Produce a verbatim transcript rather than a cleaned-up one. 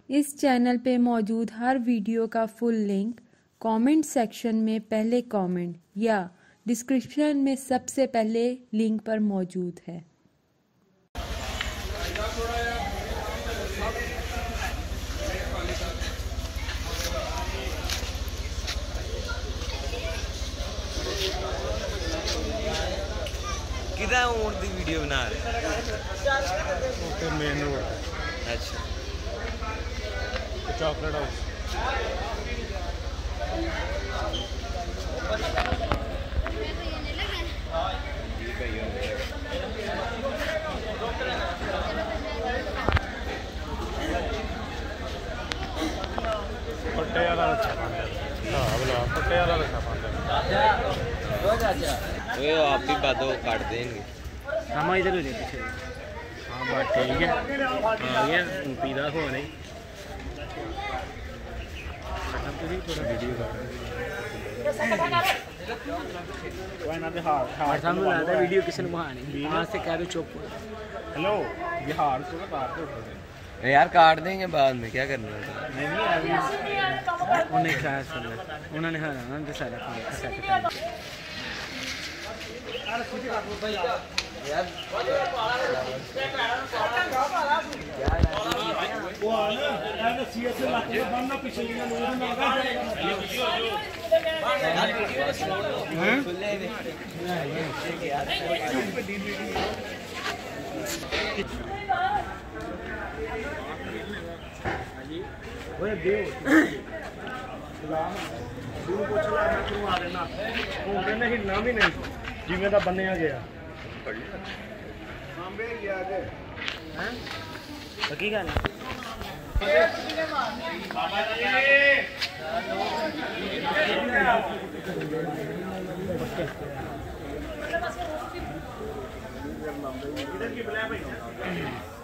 इस चैनल पे मौजूद हर वीडियो का फुल लिंक कमेंट सेक्शन में पहले कमेंट या डिस्क्रिप्शन में सबसे पहले लिंक पर मौजूद है। किधर ऊँट दी वीडियो बना रहे? Okay main road. अच्छा चॉकलेट हाउस। पट्टे वाला अच्छा पांडे। हाँ बोला पट्टे वाला अच्छा पांडे। वो आप भी बातों काट देंगे। हम इधर हो जाए पीछे। हाँ बात ठीक है। हाँ ये पीला हो नहीं। अब तो भी थोड़ा वीडियो कर रहे हैं। कोई ना बिहार हार सामने लाता है वीडियो किसने बनानी? वहाँ से कह दो चुप। हेलो बिहार से ना बात कर। यार काट देंगे बाद में, क्या करना है? नहीं नहीं उन्हें क्या करना? उन्होंने हाँ ना तो सारा सेट कर। ओए देव सलाम तू पूछ ला मैं तू आ देना हूं कहने हिलना भी नहीं जिवें दा बनया गया सांबे गया आगे हैं बाकी गल बाबा जी इधर की बुलाया भाई